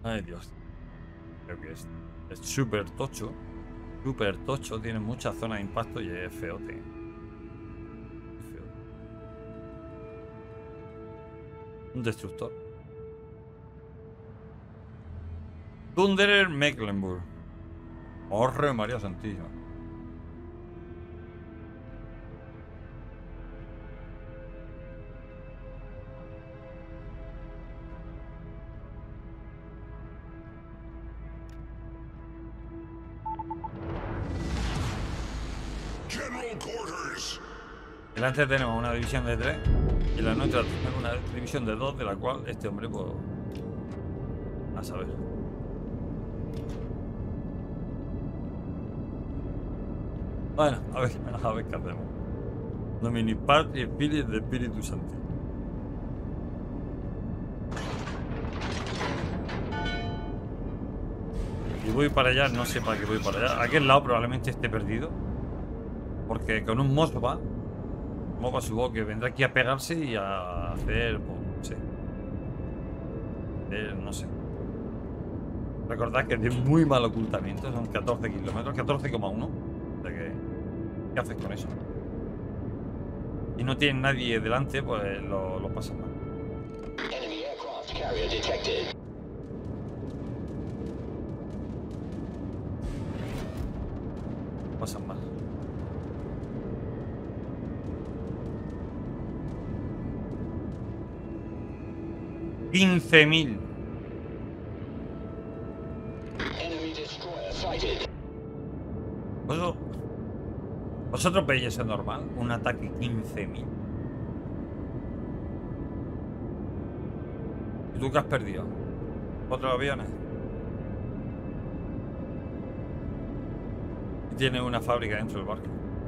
Ay, Dios. Creo que es súper tocho. Súper tocho. Tiene muchas zonas de impacto y es feote. Es feo. Un destructor. Thunderer Mecklenburg. Horre María Santísima. Delante tenemos una división de 3 y la nuestra tenemos una división de 2, de la cual este hombre, pues, a saber. Bueno, a ver qué hacemos. Domini Part y Spirit de Espíritu Santo. Y voy para allá, no sé para qué voy para allá. Aquel lado probablemente esté perdido. Porque con un Mosba supongo que vendrá aquí a pegarse y a hacer, pues, no sé. No sé. Recordad que es de muy mal ocultamiento, son 14 kilómetros, 14,1. O sea que, ¿qué haces con eso? Y no tienen nadie delante, pues lo pasan mal. Pasan mal. $15.000. ¿Vosotros veis eso normal? Un ataque 15.000. ¿Y tú qué has perdido? ¿4 aviones? Y tiene una fábrica dentro del barco.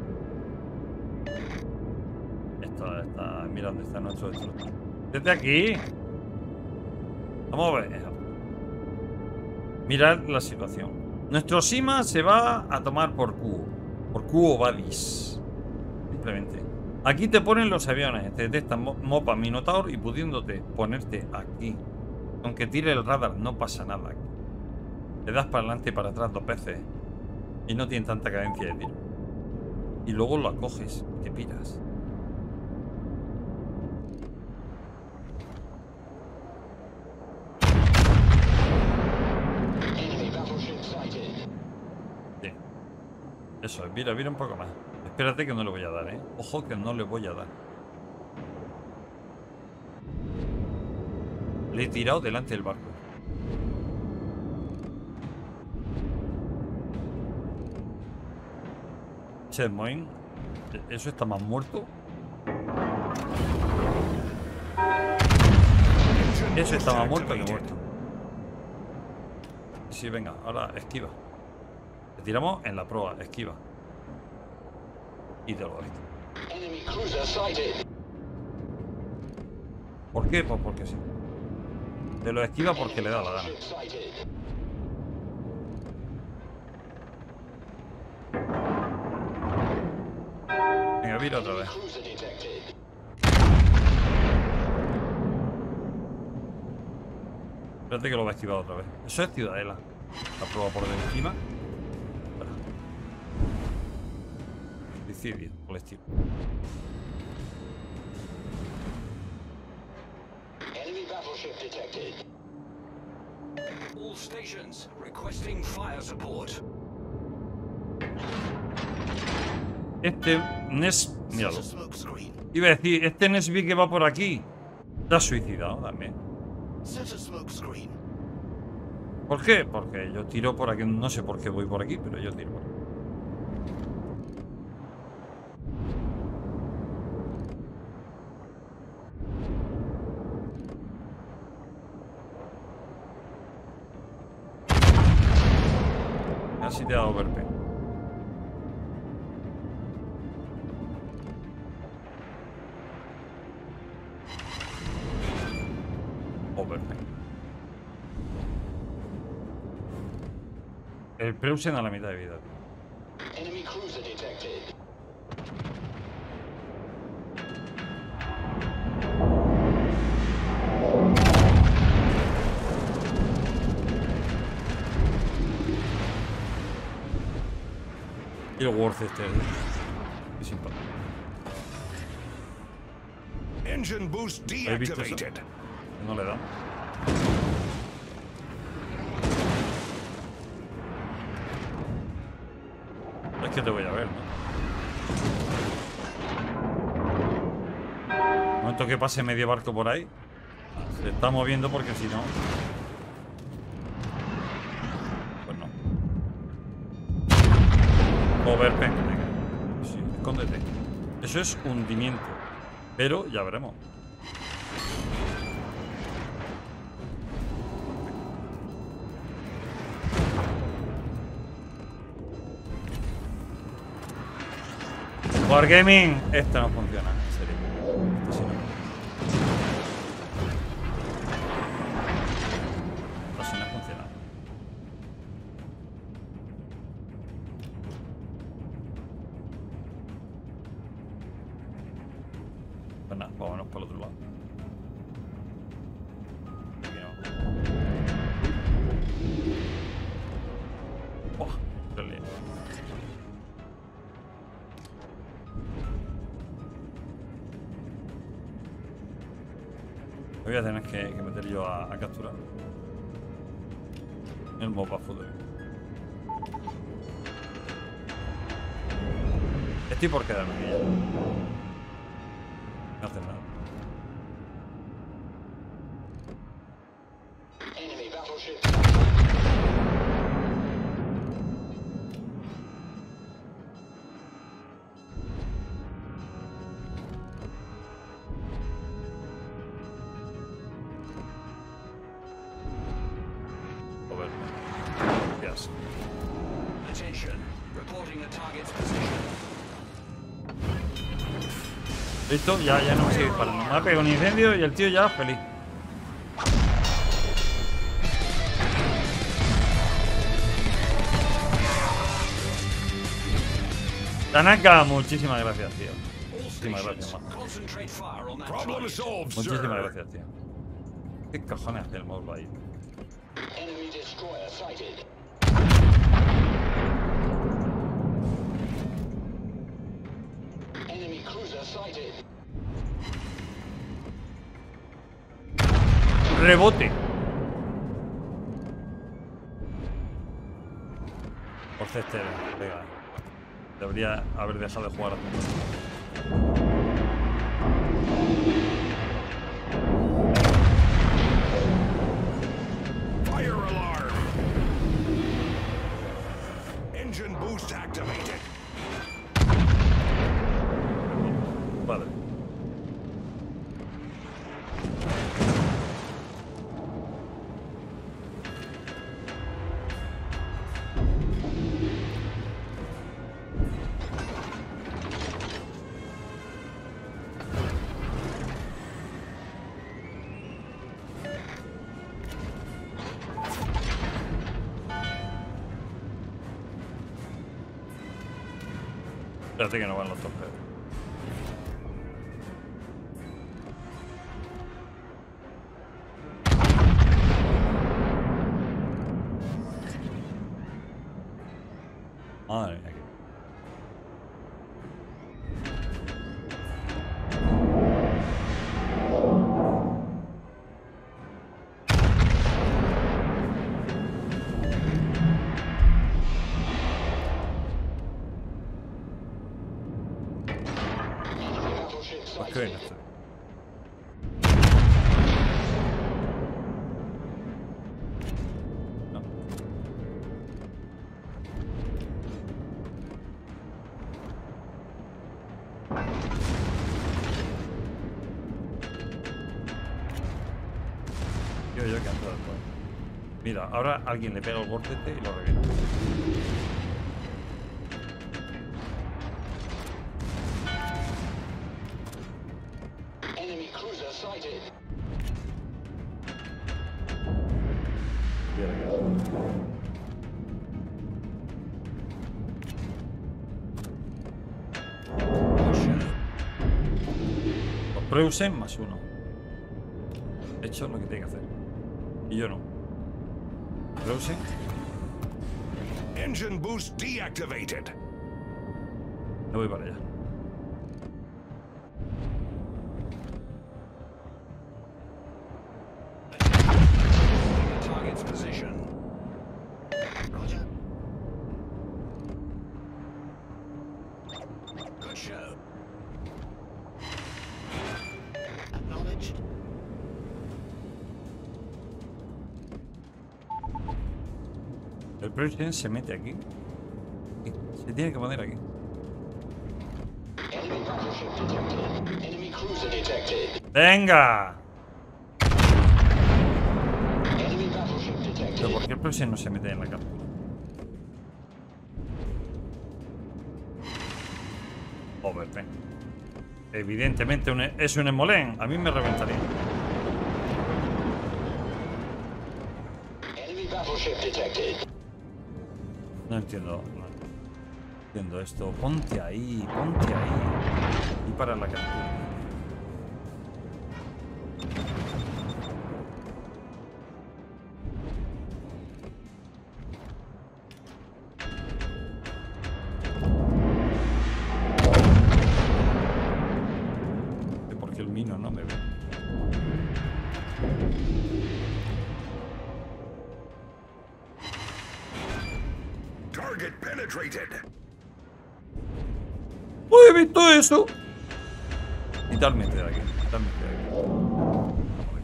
Esto está... Mira dónde está nuestro destructor. ¡Desde aquí! Vamos a ver. Mirad la situación. Nuestro Sima se va a tomar por cubo. Por cubo Badis. Simplemente. Aquí te ponen los aviones. Te detectan Mopa Minotaur y pudiéndote ponerte aquí. Aunque tire el radar, no pasa nada. Le das para adelante y para atrás 2 veces. Y no tiene tanta cadencia de tiro. Y luego lo acoges. Te piras. Sí. Eso, mira un poco más. Espérate que no le voy a dar, ¿eh? Ojo que no le voy a dar. Le he tirado delante del barco. Checkpoint. ¿Eso está más muerto? Eso está más muerto que muerto. Sí, venga, ahora esquiva. Le tiramos en la proa, esquiva. Y te lo doy. ¿Por qué? Pues porque sí. Te lo esquiva porque le da la gana. Venga, vira otra vez. Espérate que lo va a esquivar otra vez. Eso es Ciudadela. La prueba por encima. Suicidio colectivo. Enemy battleship detected. All stations requesting fire support. Este Nes... Míralo. Iba a decir, este Nesby que va por aquí. Está suicidado también. ¿Por qué? Porque yo tiro por aquí. No sé por qué voy por aquí, pero yo tiro por aquí. Así te ha dado golpe. Overpen. El Preußen a la mitad de vida. Enemy cruiser detected. Y el Worth este. Qué simpático. Engine boost ¿Habéis visto eso? deactivated. No le da. Es que te voy a ver, ¿no? Un momento que pase medio barco por ahí. Se está moviendo porque si no... Pues no. Overpen. Sí, escóndete. Eso es hundimiento. Pero ya veremos. Wargaming, esto no funciona, en serio. Esto sí no. Esto sí no funciona. Pues nada, vámonos para el otro lado. Aquí no. Buah, qué lío. Me voy a tener que meter yo a capturar el mopa futuro. Estoy por quedarme aquí ya. No hace nada. Enemy battleship. Joder. Gracias. Attention. Reporting a target's position. Listo, ya no me sigue disparando. Me ha pegado un incendio y el tío ya feliz. Tanaka, muchísimas gracias, tío. Muchísimas gracias, man. Concentrate fire on that Problem target. solved, Muchísimas sir. gracias, tío. ¿Qué cojones hace el móvil ahí? Enemy destroyer sighted. Enemy cruiser sighted. Rebote. Por cestero, venga. Debería haber dejado de jugar hace un rato. Fire alarm. Engine boost activated. Vale. Espérate que no van los torpedos. Madre mía. Enemy battleship Pues qué sighted. bien estoy. No. Yo que ando después. Mira, ahora alguien le pega el vórtice y lo revienta. Enemy cruiser sighted. Mira que- Los Preusen más uno. He hecho lo que tiene que hacer. Y yo no. Preusen. Engine boost deactivated. Me voy para allá. Target's position. Roger. Good show. Acknowledged. El presidente se mete aquí. Se tiene que poner aquí. Enemy battleship detected. Enemy cruiser detected. ¡Venga! Enemy battleship ¿Pero detected. por qué el presidente no se mete en la captura? Overpen. Evidentemente es un emolén. A mí me reventaría. Enemy battleship detected. No entiendo. No entiendo esto. Ponte ahí. Ponte ahí. Y para la captura. Porque el mino no me ve. Target penetrated. ¡Uy, he visto eso! Vitalmente de aquí. Vitalmente de aquí.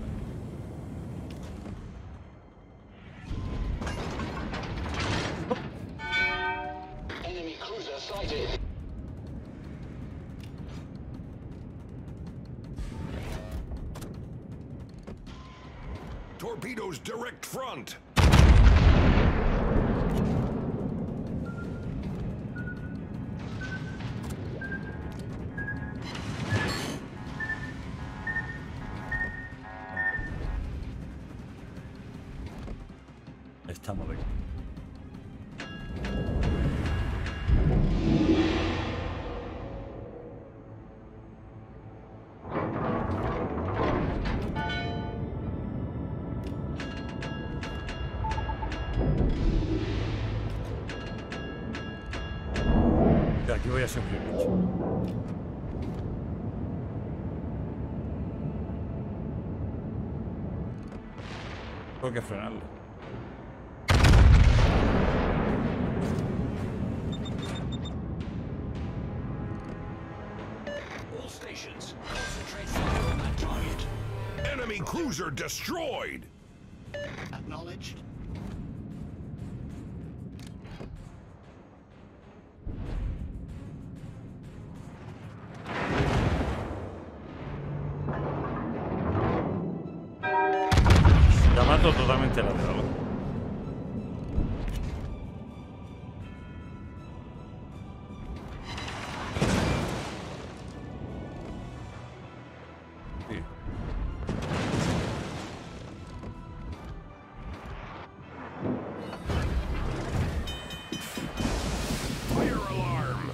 Enemy cruiser sighted. Torpedoes direct front. Estamos de aquí. De aquí voy a sufrir mucho. Tengo que frenarlo. All stations, concentrate fire on that target. Enemy cruiser destroyed. Acknowledged. Yamato totalmente lateral. Sí. Fire alarm.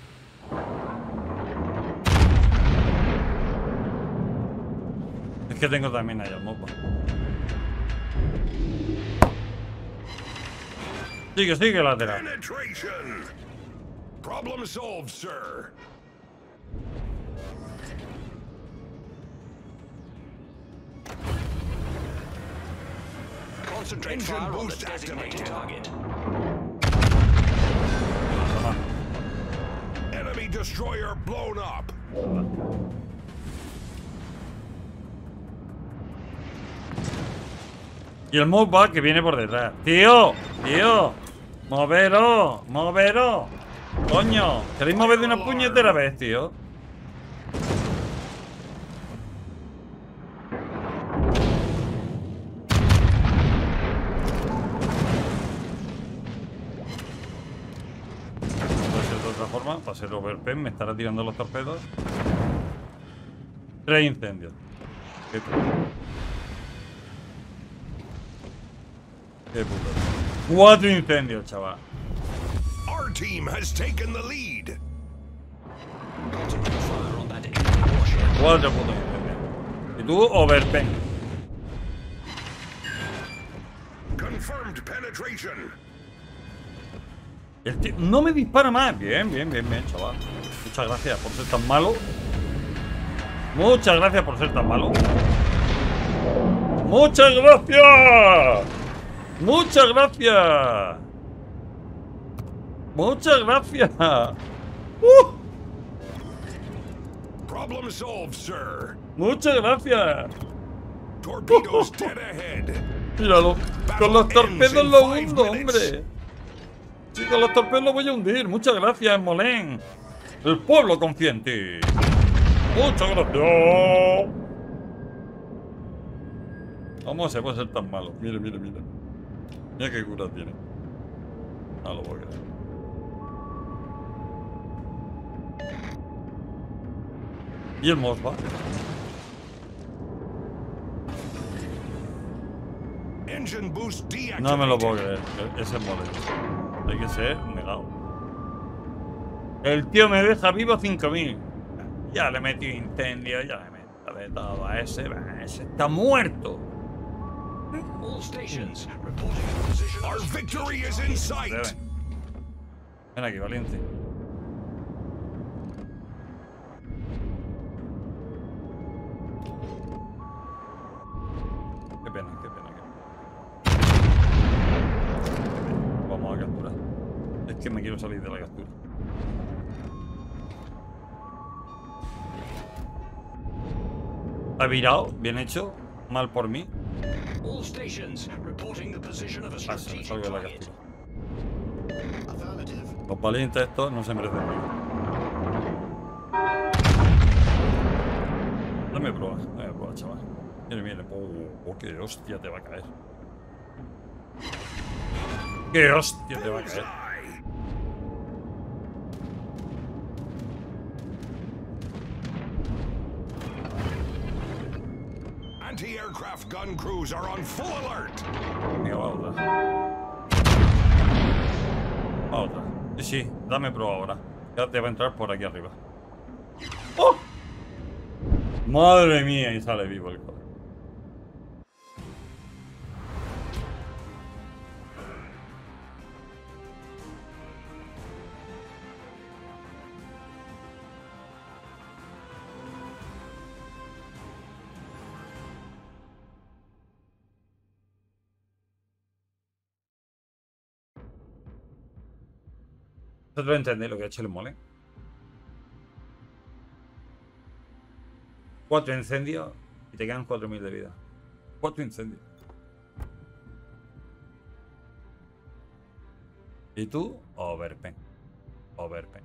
Es que tengo también ahí el mapa. Sigue, sigue lateral. Penetration. Problem solved, sir. Concentrate Engine fire on the boost designated activated. target. Toma. Enemy destroyer blown up. Y el mob va que viene por detrás. ¡Tío! ¡Tío! ¡Moveros! ¡Moveros! ¡Coño! ¿Queréis mover de una puñetera vez, tío? Puede ser de otra forma. Para ser overpen me estará tirando los torpedos. 3 incendios. Qué puto. Qué puto. 4 incendios, chaval. Our team has taken the lead. Concentrate fire on that enemy warship. 4 putos incendios. Y tú, overpen. Confirmed penetration. El tío no me dispara más. Bien, bien, bien, bien, chaval. Muchas gracias por ser tan malo. Muchas gracias por ser tan malo. ¡Muchas gracias! ¡Muchas gracias! ¡Muchas gracias! Problem solved, sir. ¡Muchas gracias! Torpedoes dead ahead. Míralo. Con los torpedos lo hundo, hombre. Sí, con los torpedos lo voy a hundir. Muchas gracias, Molén. El pueblo confía en ti. Muchas gracias. ¿Cómo se puede ser tan malo? Mira, mira, mira. Mira qué cura tiene. No lo puedo creer. ¿Y el Mosba? Engine boost deactivated. No me lo puedo creer. Ese es Molén. Hay que ser negado. El tío me deja vivo 5000. Ya le metí incendio, ya le metí de todo a ese. Ese está muerto. All stations reporting a position. Our victory is in sight. Ven aquí, valiente. Qué pena, qué pena, qué pena. Vamos a capturar. Es que me quiero salir de la captura. Ha virado, bien hecho. Mal por mí. All stations reporting the position of a Ah, se me salgo strategic de la target. captura. Los valientes estos no se merecen nada. Dame prueba, chaval. Mire, mire. Oh, qué hostia te va a caer. Qué hostia te va a caer. Anti-aircraft gun crews are on full alert. Venga, va otra. Va otra. Sí, sí, dame prueba ahora. Ya te va a entrar por aquí arriba. ¡Oh! Madre mía, y sale vivo el coche. ¿Vosotros entendéis lo que ha hecho el mole? 4 incendios y te quedan 4000 de vida. 4 incendios. ¿Y tú? Overpen. Overpen.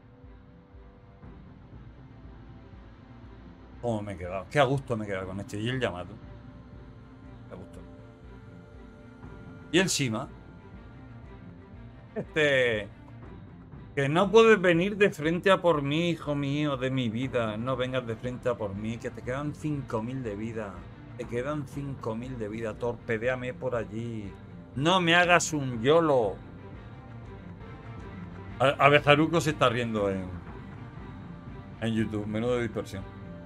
¿Cómo me he quedado? Qué a gusto me he quedado con este. Y el Yamato. Qué a gusto. Y el Shima. Que no puedes venir de frente a por mí, hijo mío, de mi vida. No vengas de frente a por mí, que te quedan 5000 de vida. Te quedan 5000 de vida. Torpedéame por allí. No me hagas un YOLO. A ver, Haruko se está riendo en YouTube. Menudo de dispersión.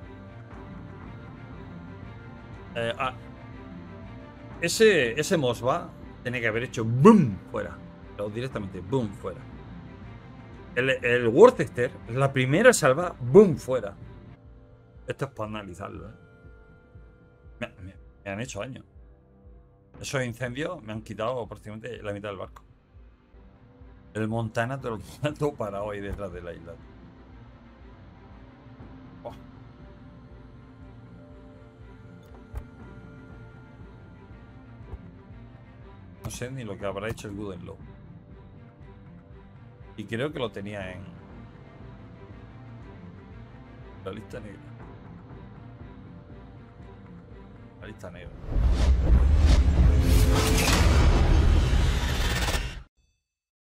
Ese Mosba tiene que haber hecho boom fuera. Pero directamente boom fuera. El Worcester, la primera salva, boom, fuera. Esto es para analizarlo, ¿eh? Me han hecho daño. Esos incendios me han quitado prácticamente la mitad del barco. El Montana todo parado ahí detrás de la isla. Oh. No sé ni lo que habrá hecho el Gudenlow. Y creo que lo tenía en la lista negra. La lista negra.